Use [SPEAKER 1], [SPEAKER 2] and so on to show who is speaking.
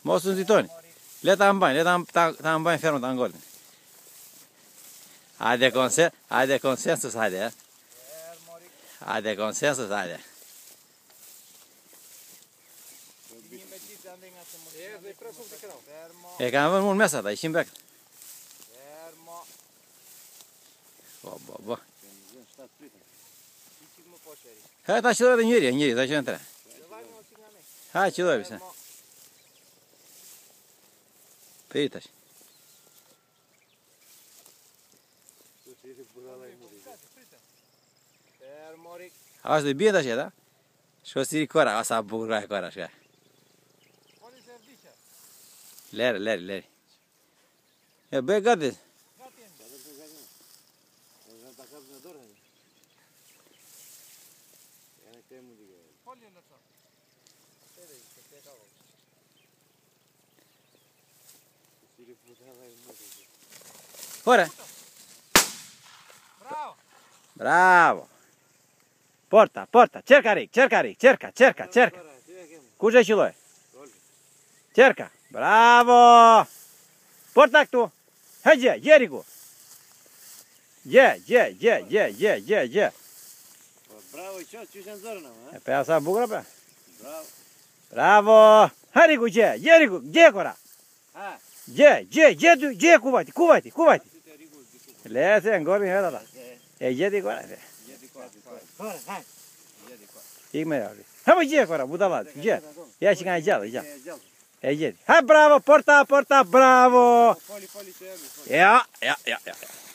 [SPEAKER 1] Mos unë zitoni. Le ta mbajnë, ta mbajnë fermë ta ngolin. Hajde konsensus, hajde. Hajde konsensus, hajde. E kam vënë mund mesat, a ishim bek. Bo. Ha, ta qëlloj dhe njëri, ta qëlloj në tre. Ha, qëlloj bise. Për tash. A është dhe bje tash jeta? Shko si kora, a sa bukur ka e kora shka. Leri. E bëj gati. Ora. Bravo. Porta, cerca Rick, cerca. Kush e qëlloj? Cerca, bravo. Porta këtu. Ha gje Riku. Gje.
[SPEAKER 2] Bravo, që në zorën ama,
[SPEAKER 1] E pe asa bukra pe.
[SPEAKER 2] Bravo.
[SPEAKER 1] Bravo. Ha Riku, gje kora.
[SPEAKER 2] Ha.
[SPEAKER 1] Gje kuvajti. Lese, ngormi heta ta. E gjeti kora.
[SPEAKER 2] Kora, hajde.
[SPEAKER 1] Ik me javri. Ha po gje kora, budalat, gje. Ja që ka e gjallë.
[SPEAKER 2] Gjallë.
[SPEAKER 1] E gjeti. Ha bravo, porta, bravo.
[SPEAKER 2] Foli që jemi.
[SPEAKER 1] Ja.